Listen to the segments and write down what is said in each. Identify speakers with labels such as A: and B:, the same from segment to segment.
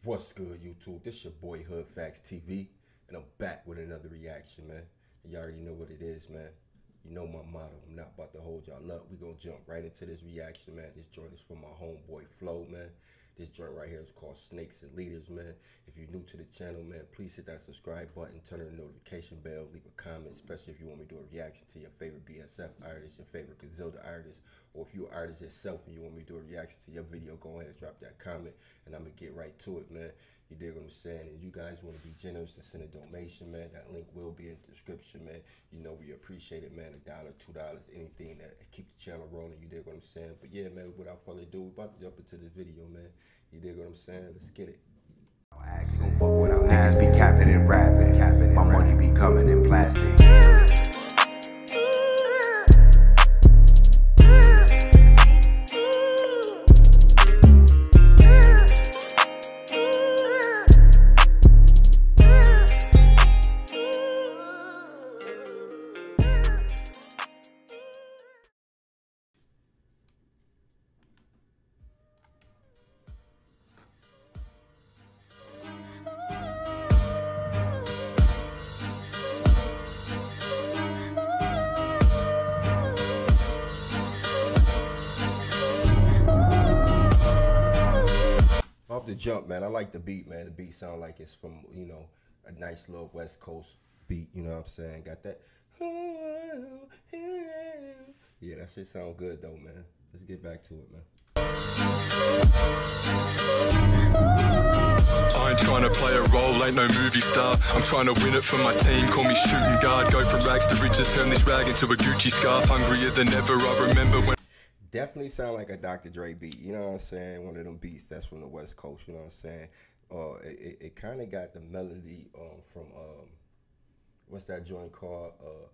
A: What's good, YouTube? This your boy Hood Facts TV, and I'm back with another reaction, man. You already know what it is, man. You know my motto. I'm not about to hold y'all up. We gonna jump right into this reaction, man. This joint is from my homeboy Flo, man. This joint right here is called Snakes and Leaders, man. If you're new to the channel, man, please hit that subscribe button, turn on the notification bell, leave a comment, especially if you want me to do a reaction to your favorite BSF artist, your favorite Griselda artist, or if you're an artist yourself and you want me to do a reaction to your video, go ahead and drop that comment, and I'm gonna get right to it, man. You dig what I'm saying? And you guys want to be generous and send a donation, man, that link will be in the description, man. You know we appreciate it, man. $1, $2, anything that keep the channel rolling. You dig what I'm saying? But yeah, man, without further ado, we're about to jump into this video, man. You dig what I'm saying? Let's get it.
B: Niggas be capping and rapping. My money be coming in plastic.
A: Off the jump, man, I like the beat, man. The beat sound like it's from, you know, a nice little West Coast beat, you know what I'm saying? Got that. Yeah, that shit sound good, though, man. Let's get back to it, man.
C: I ain't trying to play a role, ain't no movie star. I'm trying to win it for my team, call me shooting guard. Go from rags to riches, turn this rag into a Gucci scarf. Hungrier than ever, I remember when...
A: Definitely sound like a Dr. Dre beat, you know what I'm saying? One of them beats that's from the West Coast, you know what I'm saying? It kind of got the melody from, what's that joint called?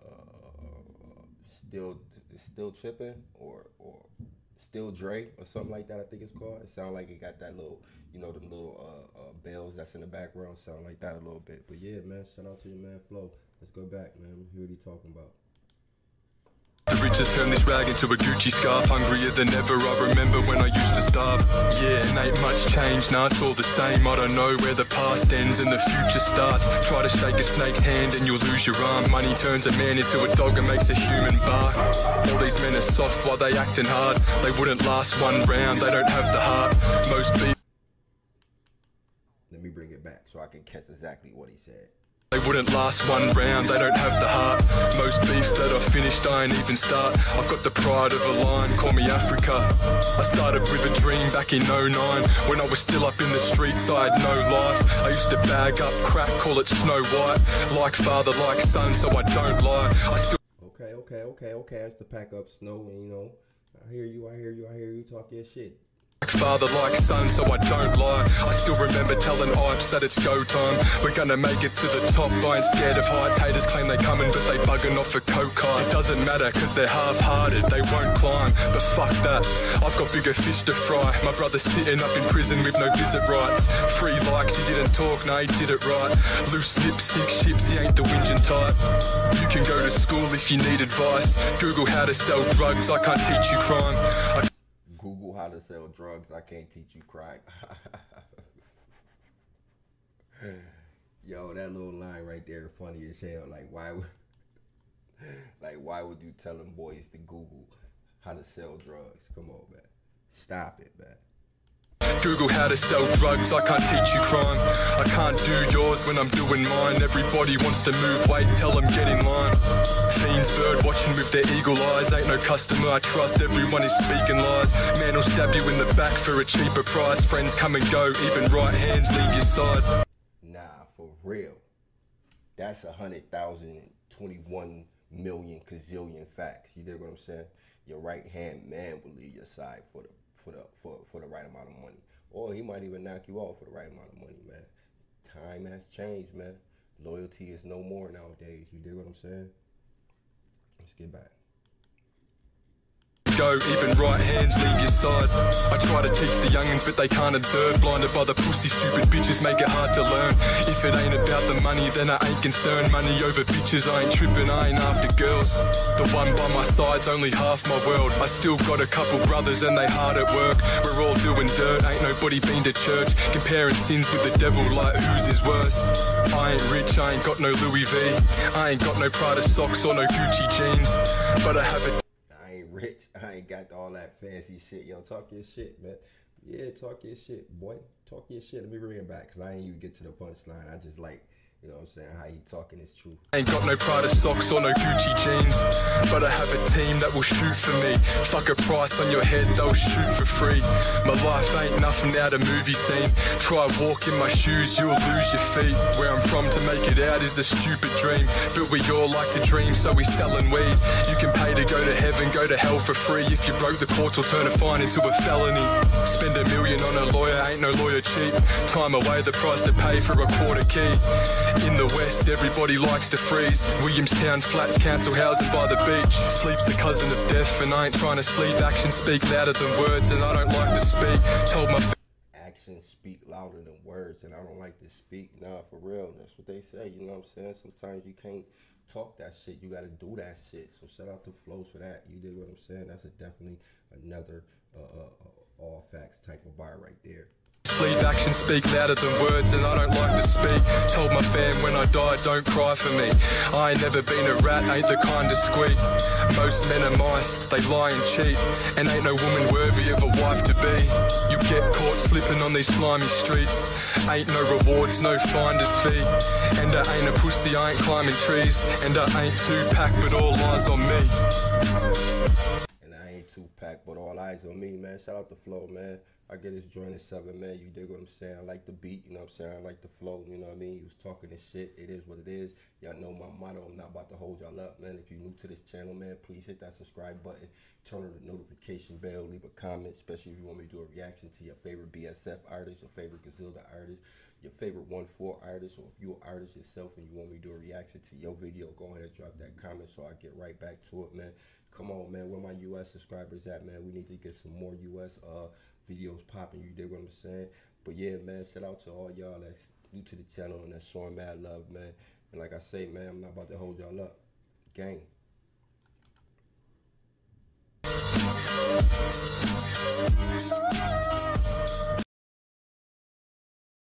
A: Still Tripping or Still Dre or something like that, I think it's called. It sounds like it got that little, you know, them little bells that's in the background, sound like that a little bit. But yeah, man, shout out to your man Flo. Let's go back, man. Hear what he talking about.
C: The riches turn this rag into a Gucci scarf. Hungrier than ever, I remember when I used to starve. Yeah, and ain't much changed, nah, it's all the same. I don't know where the past ends and the future starts. Try to shake a snake's hand and you'll lose your arm. Money turns a man into a dog and makes a human bark. All these men are soft while they acting hard. They wouldn't last one round, they don't have the heart. Most people...
A: Let me bring it back so I can catch exactly what he said.
C: They wouldn't last one round, they don't have the heart. Most beef that I've finished, I ain't even start. I've got the pride of a lion, call me Africa. I started with a dream back in '09. When I was still up in the streets, I had no life. I used to bag up crack, call it Snow White. Like father, like son, so I don't lie. I still...
A: Okay. I used to pack up snow and, you know, I hear you talk your shit.
C: Father like son, so I don't lie. I still remember telling Ipes that it's go time. We're gonna make it to the top. I ain't scared of heights. Haters claim they coming, but they bugging off for coke. It doesn't matter, cause they're half-hearted. They won't climb, but fuck that. I've got bigger fish to fry. My brother's sitting up in prison with no visit rights. 3 likes, he didn't talk, no, he did it right. Loose lips, sink ships, he ain't the whinging type. You can go to school if you need advice. Google how to sell drugs, I can't teach you crime.
A: Google how to sell drugs, I can't teach you crime. Yo, that little line right there funny as hell. Like why would you tell them boys to Google how to sell drugs? Come on, man. Stop it, man.
C: Google how to sell drugs, I can't teach you crime. I can't do yours when I'm doing mine. Everybody wants to move weight, tell them get in line. Fiends bird watching with their eagle eyes. Ain't no customer I trust, everyone is speaking lies. Man will stab you in the back for a cheaper price. Friends come and go, even right hands leave your side.
A: Nah, for real. That's 100,021 million gazillion facts. You dig what I'm saying? Your right hand man will leave your side for the right amount of money. Or he might even knock you off for the right amount of money, man. Time has changed, man. Loyalty is no more nowadays. You dig what I'm saying? Let's get back.
C: go, even right hands leave your side. I try to teach the youngins but they can't observe. Blinded by the pussy, stupid bitches make it hard to learn. If it ain't about the money then I ain't concerned. Money over bitches, I ain't tripping, I ain't after girls. The one by my side's only half my world. I still got a couple brothers and they hard at work. We're all doing dirt, ain't nobody been to church. Comparing sins with the devil like whose is worse. I ain't rich, I ain't got no Louis V. I ain't got no Prada socks or no Gucci jeans, but I have a...
A: I ain't rich, I ain't got all that fancy shit. Yo, talk your shit, man. Yeah, talk your shit, boy. Talk your shit. Let me bring it back, because I ain't even get to the punchline. I just like, you know what I'm saying, how he talking is true.
C: Ain't got no Prada socks or no Gucci jeans, but I have a team that will shoot for me. Fuck a price on your head, they'll shoot for free. My life ain't nothing out a movie scene. Try walk in my shoes, you'll lose your feet. Where I'm from to make it out is a stupid dream, but we all like to dream, so we selling weed. You can pay to go to heaven, go to hell for free. If you broke the courts, will turn a fine into a felony. Spend $1 million on a lawyer, ain't no lawyer cheap. Time away, the price to pay for a quarter key. In the West, everybody likes to freeze. Williamstown flats, council housing by the beach. Sleep's the cousin of death, and I ain't trying to sleep. Actions speak louder than words, and I don't like to speak. Told my
A: actions speak louder than words, and I don't like to speak. Nah, for real, that's what they say. You know what I'm saying? Sometimes you can't talk that shit. You gotta do that shit. So shout out to Flows for that. You dig what I'm saying? That's definitely another all facts type of bar right there.
C: Sleep, actions speak louder than words, and I don't like to speak. Told my fam when I die, don't cry for me. I ain't never been a rat, ain't the kind to squeak. Most men are mice, they lie and cheat, and ain't no woman worthy of a wife to be. You get caught slipping on these slimy streets. Ain't no rewards, no finder's fee. And I ain't a pussy, I ain't climbing trees. And I ain't Tupac, but all eyes on me.
A: And I ain't Tupac, but all eyes on me, man. Shout out to Flow, man. I get his joint at 7, man. You dig what I'm saying? I like the beat, you know what I'm saying? I like the flow, you know what I mean? He was talking this shit. It is what it is. Y'all know my motto. I'm not about to hold y'all up, man. If you're new to this channel, man, please hit that subscribe button. Turn on the notification bell. Leave a comment, especially if you want me to do a reaction to your favorite BSF artist, your favorite Griselda artist, your favorite 1-4 artist, or if you're an artist yourself and you want me to do a reaction to your video, go ahead and drop that comment so I get right back to it, man. Come on, man. Where my U.S. subscribers at, man? We need to get some more U.S. videos popping. You dig what I'm saying? But yeah, man, shout out to all y'all that's new to the channel and that's showing mad love, man. And like I say, man, I'm not about to hold y'all up. Gang.